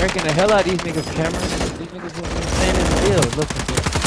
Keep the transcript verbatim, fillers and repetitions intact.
breaking the hell out of these niggas' cameras. These niggas will be standing still looking for